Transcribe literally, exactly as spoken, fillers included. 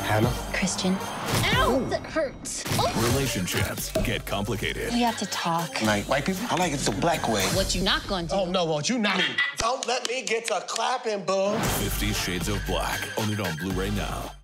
Hannah? Christian. Ow! That hurts. Oh. Relationships get complicated. We have to talk. Like white people? I like it the black way. What you not gonna do? Oh, no, won't you not? Don't let me get to clapping, boo. Fifty Shades of Black. Own it on Blu-ray now.